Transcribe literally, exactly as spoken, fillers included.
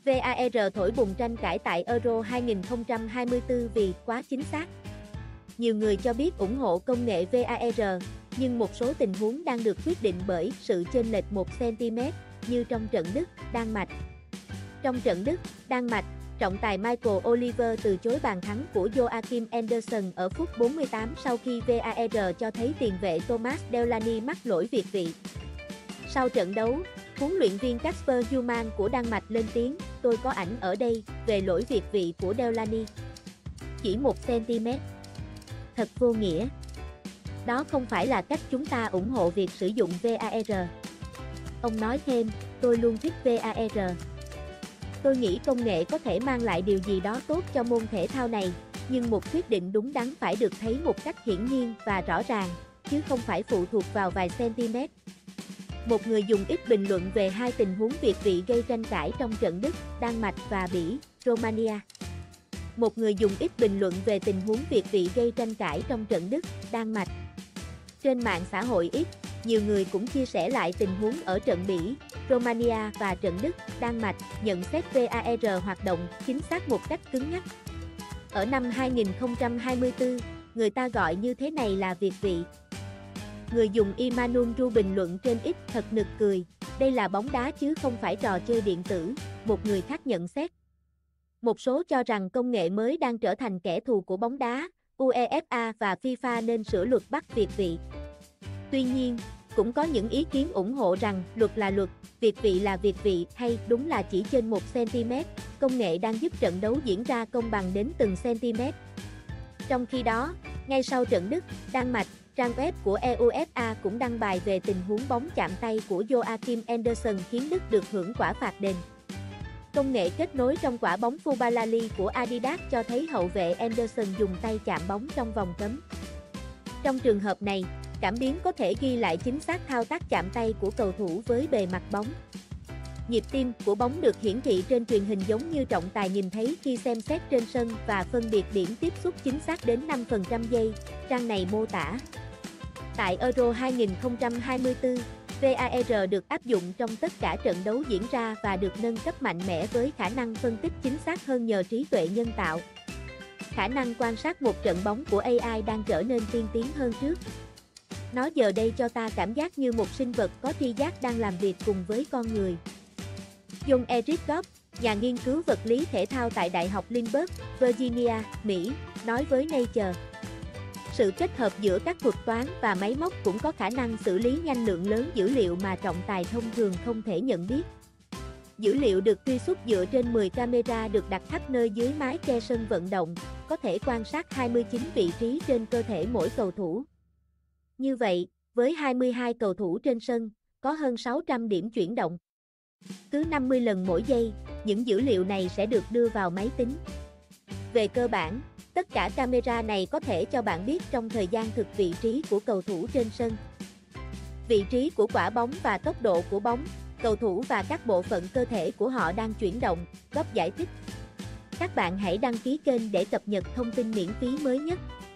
vê a rờ thổi bùng tranh cãi tại Euro hai không hai tư vì quá chính xác. Nhiều người cho biết ủng hộ công nghệ vê a rờ, nhưng một số tình huống đang được quyết định bởi sự chênh lệch một xăng-ti-mét, như trong trận Đức, Đan Mạch. Trong trận Đức, Đan Mạch, trọng tài Michael Oliver từ chối bàn thắng của Joachim Andersen ở phút bốn mươi tám sau khi vê a rờ cho thấy tiền vệ Thomas Delaney mắc lỗi việt vị. Sau trận đấu, huấn luyện viên Kasper Hjulmand của Đan Mạch lên tiếng, tôi có ảnh ở đây, về lỗi việt vị của Delaney. Chỉ một xăng-ti-mét. Thật vô nghĩa. Đó không phải là cách chúng ta ủng hộ việc sử dụng vê a rờ. Ông nói thêm, tôi luôn thích vê a rờ. Tôi nghĩ công nghệ có thể mang lại điều gì đó tốt cho môn thể thao này, nhưng một quyết định đúng đắn phải được thấy một cách hiển nhiên và rõ ràng, chứ không phải phụ thuộc vào vài cm. Một người dùng ít bình luận về hai tình huống việt vị gây tranh cãi trong trận Đức, Đan Mạch và Bỉ, Romania. Một người dùng ít bình luận về tình huống việt vị gây tranh cãi trong trận Đức, Đan Mạch. Trên mạng xã hội X, nhiều người cũng chia sẻ lại tình huống ở trận Bỉ, Romania và trận Đức, Đan Mạch, nhận xét vê a rờ hoạt động chính xác một cách cứng nhắc. Ở năm hai không hai tư, người ta gọi như thế này là việt vị. Người dùng Emmanuel Ru bình luận trên X thật nực cười, đây là bóng đá chứ không phải trò chơi điện tử, một người khác nhận xét. Một số cho rằng công nghệ mới đang trở thành kẻ thù của bóng đá, UEFA và FIFA nên sửa luật bắt việt vị. Tuy nhiên, cũng có những ý kiến ủng hộ rằng luật là luật, việt vị là việt vị hay đúng là chỉ trên một xăng-ti-mét, công nghệ đang giúp trận đấu diễn ra công bằng đến từng cm. Trong khi đó, ngay sau trận Đức, Đan Mạch, trang web của e u ép a cũng đăng bài về tình huống bóng chạm tay của Joachim Andersen khiến Đức được hưởng quả phạt đền. Công nghệ kết nối trong quả bóng Fubalali của Adidas cho thấy hậu vệ Andersen dùng tay chạm bóng trong vòng cấm. Trong trường hợp này, cảm biến có thể ghi lại chính xác thao tác chạm tay của cầu thủ với bề mặt bóng. Nhịp tim của bóng được hiển thị trên truyền hình giống như trọng tài nhìn thấy khi xem xét trên sân và phân biệt điểm tiếp xúc chính xác đến năm phần trăm giây, trang này mô tả. Tại Euro hai không hai tư, vê a rờ được áp dụng trong tất cả trận đấu diễn ra và được nâng cấp mạnh mẽ với khả năng phân tích chính xác hơn nhờ trí tuệ nhân tạo. Khả năng quan sát một trận bóng của a i đang trở nên tiên tiến hơn trước. Nó giờ đây cho ta cảm giác như một sinh vật có tri giác đang làm việc cùng với con người. John Eric Goff, nhà nghiên cứu vật lý thể thao tại Đại học Lynchburg, Virginia, Mỹ, nói với Nature. Sự kết hợp giữa các thuật toán và máy móc cũng có khả năng xử lý nhanh lượng lớn dữ liệu mà trọng tài thông thường không thể nhận biết. Dữ liệu được truy xuất dựa trên mười camera được đặt khắp nơi dưới mái che sân vận động, có thể quan sát hai mươi chín vị trí trên cơ thể mỗi cầu thủ. Như vậy, với hai mươi hai cầu thủ trên sân, có hơn sáu trăm điểm chuyển động. Cứ năm mươi lần mỗi giây, những dữ liệu này sẽ được đưa vào máy tính. Về cơ bản, tất cả camera này có thể cho bạn biết trong thời gian thực vị trí của cầu thủ trên sân, vị trí của quả bóng và tốc độ của bóng, cầu thủ và các bộ phận cơ thể của họ đang chuyển động, Goff giải thích. Các bạn hãy đăng ký kênh để cập nhật thông tin miễn phí mới nhất.